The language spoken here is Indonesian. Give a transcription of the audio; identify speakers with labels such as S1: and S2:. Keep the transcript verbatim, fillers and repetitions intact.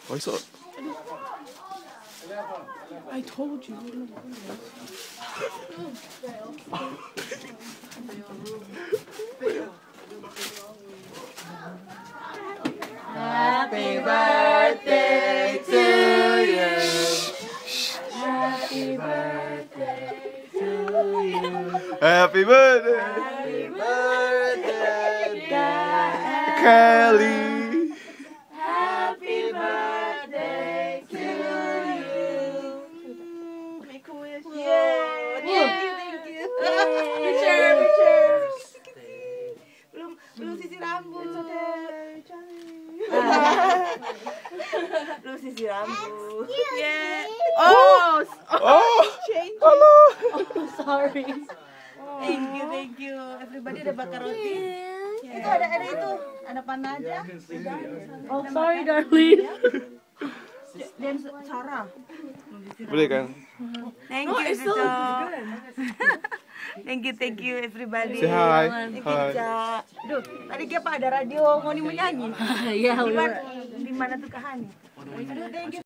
S1: 어딨어?
S2: I told you.
S3: Happy birthday to you. Happy birthday to you.
S1: Happy birthday,
S3: Happy birthday,
S1: Kelly.
S3: Happy birthday to you. Make a wish. Yeah. Thank you, thank you. Picture, picture. Belum, belum sisir rambut. Belum sisir rambut. Yeah. Oh,
S1: Oh,
S3: change.
S1: halo.
S3: Sorry. Thank you, thank you. Everybody ada bakar roti. Itu ada ada itu, ada panah aja.
S2: Oh, sorry, darling.
S3: Dan Sarah.
S1: Boleh kan?
S3: Thank you,
S2: it's still
S3: Cica.
S2: good.
S3: Thank you, thank you everybody.
S1: Say hi.
S3: Thank you,
S1: Hi.
S3: Cica. Duh, tadi apa ada radio mau nyanyi?
S2: Yeah,
S3: Di
S2: we
S3: mana?
S2: were.
S3: Di mana tuh Kahani? Aduh, thank you.